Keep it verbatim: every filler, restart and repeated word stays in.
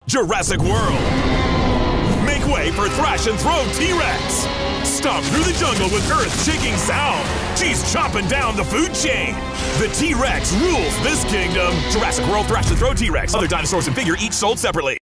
Jurassic World. Make way for Thrash and Throw T-Rex. Stomp through the jungle with earth-shaking sound. She's chopping down the food chain. The T-Rex rules this kingdom. Jurassic World Thrash and Throw T-Rex. Other dinosaurs and figure each sold separately.